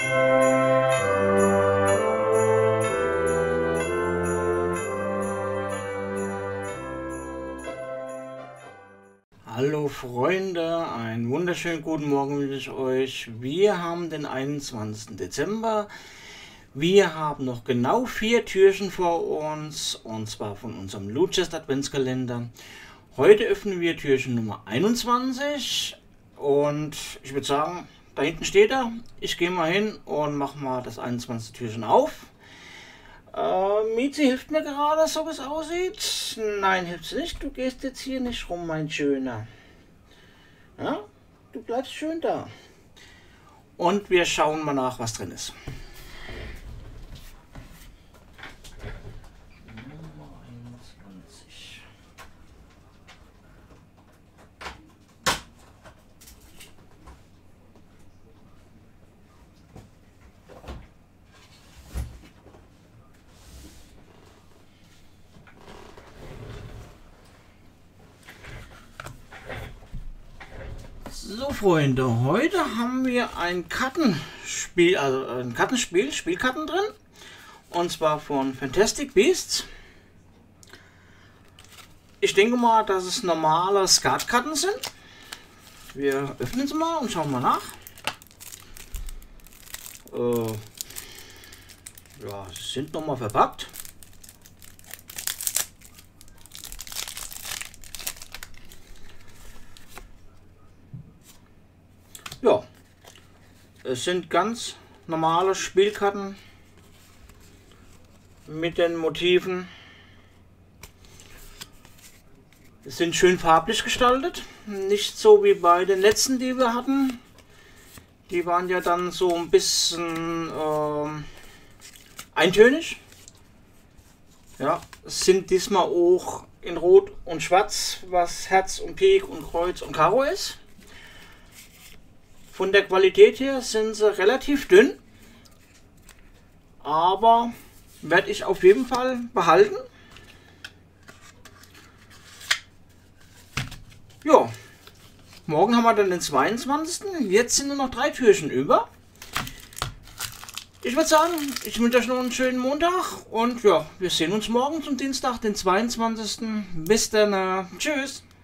Hallo Freunde, einen wunderschönen guten Morgen wünsche ich euch. Wir haben den 21. Dezember. Wir haben noch genau 4 Türchen vor uns, und zwar von unserem Lootchest Adventskalender. Heute öffnen wir Türchen Nummer 21 und ich würde sagen, da hinten steht er. Ich gehe mal hin und mache mal das 21. Türchen auf. Miezi hilft mir gerade, so wie es aussieht. Nein, hilft nicht. Du gehst jetzt hier nicht rum, mein Schöner. Ja, du bleibst schön da. Und wir schauen mal nach, was drin ist. Nummer 21. So Freunde, heute haben wir ein Kartenspiel, Spielkarten drin, und zwar von Fantastic Beasts. Ich denke mal, dass es normale Skatkarten sind. Wir öffnen sie mal und schauen mal nach. Ja, sie sind nochmal verpackt. Ja, es sind ganz normale Spielkarten mit den Motiven. Es sind schön farblich gestaltet, nicht so wie bei den letzten, die wir hatten. Die waren ja dann so ein bisschen eintönig. Ja, es sind diesmal auch in Rot und Schwarz, was Herz und Pik und Kreuz und Karo ist. Von der Qualität her sind sie relativ dünn, aber werde ich auf jeden Fall behalten. Ja, morgen haben wir dann den 22. Jetzt sind nur noch 3 Türchen über. Ich würde sagen, ich wünsche euch noch einen schönen Montag und ja, wir sehen uns morgen zum Dienstag, den 22. Bis dann. Tschüss.